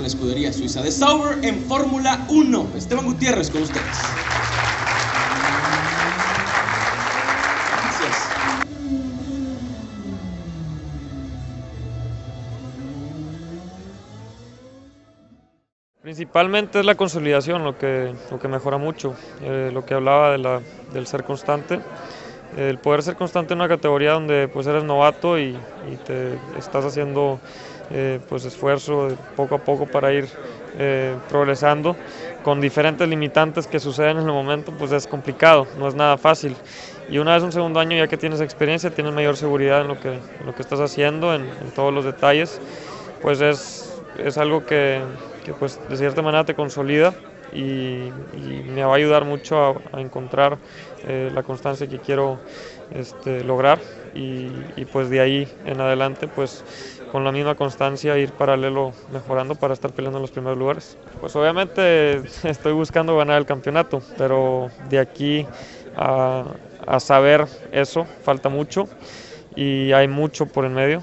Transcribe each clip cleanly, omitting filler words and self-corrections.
la escudería suiza de Sauber en Fórmula 1. Esteban Gutiérrez con ustedes. Gracias. Principalmente es la consolidación lo que mejora mucho, lo que hablaba del ser constante. El poder ser constante en una categoría donde pues eres novato y te estás haciendo pues esfuerzo poco a poco para ir progresando con diferentes limitantes que suceden en el momento, pues es complicado, no es nada fácil. Y una vez un segundo año, ya que tienes experiencia, tienes mayor seguridad en lo que estás haciendo, en todos los detalles, pues es algo que pues de cierta manera te consolida y me va a ayudar mucho a encontrar la constancia que quiero lograr y pues de ahí en adelante pues con la misma constancia ir paralelo mejorando para estar peleando en los primeros lugares. Pues obviamente estoy buscando ganar el campeonato, pero de aquí a saber eso falta mucho y hay mucho por en medio.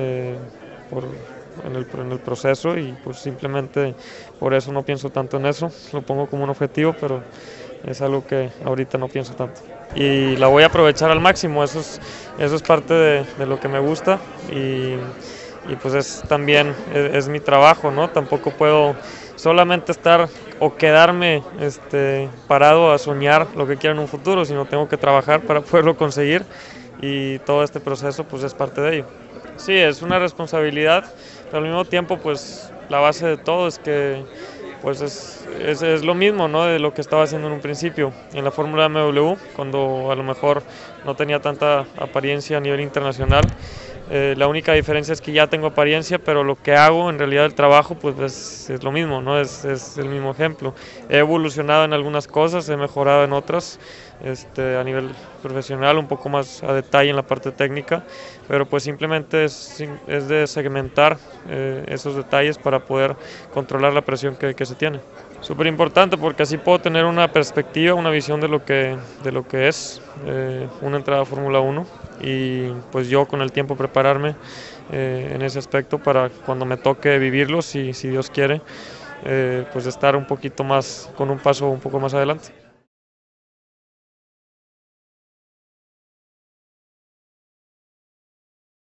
En el proceso y pues simplemente por eso no pienso tanto en eso, lo pongo como un objetivo, pero es algo que ahorita no pienso tanto. Y la voy a aprovechar al máximo, eso es parte de lo que me gusta y pues también es mi trabajo, ¿no? Tampoco puedo solamente estar o quedarme parado a soñar lo que quiero en un futuro, sino tengo que trabajar para poderlo conseguir y todo este proceso pues es parte de ello. Sí, es una responsabilidad, pero al mismo tiempo pues la base de todo es que pues es lo mismo, ¿no? De lo que estaba haciendo en un principio en la Fórmula BMW, cuando a lo mejor no tenía tanta apariencia a nivel internacional. La única diferencia es que ya tengo apariencia, pero lo que hago en realidad el trabajo pues es lo mismo, ¿no? Es el mismo ejemplo. He evolucionado en algunas cosas, he mejorado en otras a nivel profesional, un poco más a detalle en la parte técnica, pero pues simplemente es de segmentar esos detalles para poder controlar la presión que se tiene. Súper importante porque así puedo tener una perspectiva, una visión de lo que es una entrada a Fórmula 1 y pues yo con el tiempo prepararme en ese aspecto para cuando me toque vivirlos y si Dios quiere pues estar un poquito más, con un paso un poco más adelante.